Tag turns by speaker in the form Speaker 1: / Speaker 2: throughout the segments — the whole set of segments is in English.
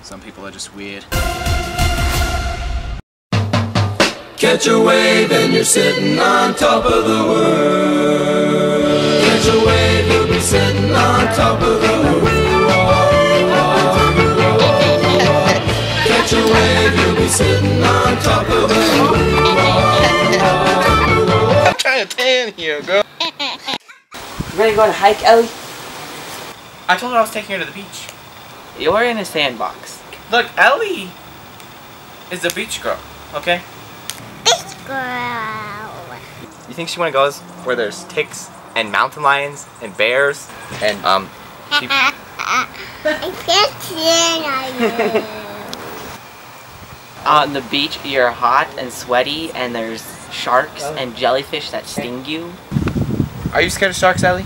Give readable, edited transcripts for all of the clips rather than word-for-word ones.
Speaker 1: Some people are just weird.
Speaker 2: Catch a wave and you're sitting on top of the world. Catch a wave, you'll be sitting on top of the world. Catch a wave, you'll be sitting on top of the world.
Speaker 1: I'm trying to tan here, girl.
Speaker 3: You ready to go on a hike, Ellie?
Speaker 1: I told her I was taking her to the beach.
Speaker 3: You're in a sandbox.
Speaker 1: Look, Ellie is a beach girl, okay?
Speaker 4: Beach girl.
Speaker 1: You think she wanna go where there's ticks and mountain lions and bears and sheep?
Speaker 4: I can't stand on you.
Speaker 3: On the beach, you're hot and sweaty, and there's sharks and jellyfish that sting you.
Speaker 1: Are you scared of sharks, Ellie?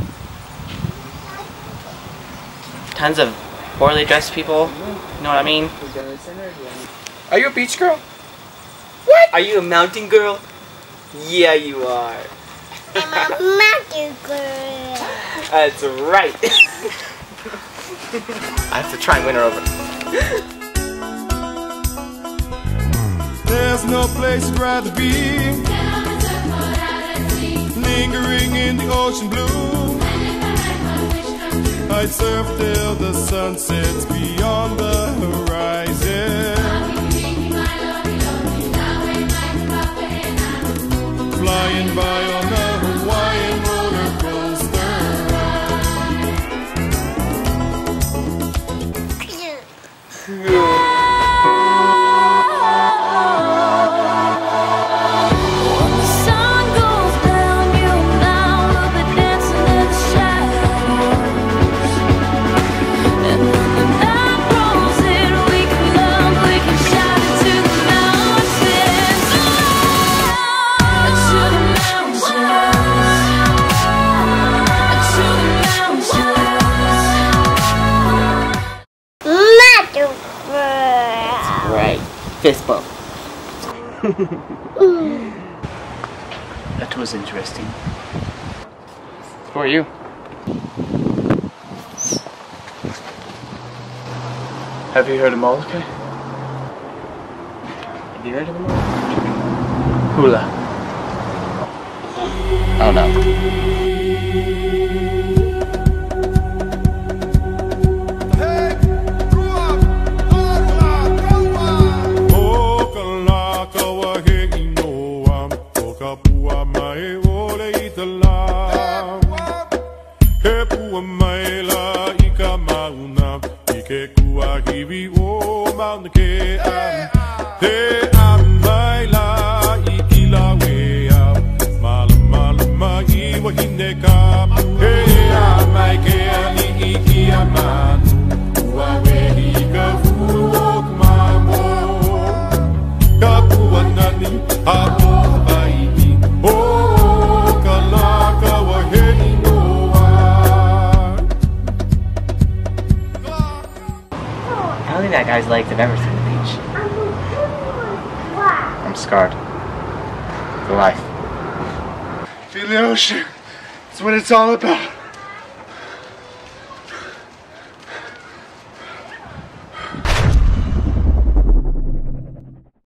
Speaker 3: Tons of poorly dressed people. You know what I mean?
Speaker 1: Are you a beach girl?
Speaker 3: What? Are you a mountain girl? Yeah, you are.
Speaker 4: I'm a mountain girl.
Speaker 3: That's right.
Speaker 1: I have to try and win her over.
Speaker 2: There's no place I'd rather be, lingering in the ocean blue. I'd surf till the sun sets beyond the horizon, flying by on a Hawaiian roller coaster ride.
Speaker 3: Right. Fist bump.
Speaker 1: That was interesting.
Speaker 3: Who are you?
Speaker 1: Have you heard of Molokai?
Speaker 3: Have you heard of the movie?
Speaker 1: Hula.
Speaker 3: Oh no. I don't think that guy's legs have ever seen the beach.
Speaker 1: I'm scarred. For life. Feel the ocean. That's what it's all about.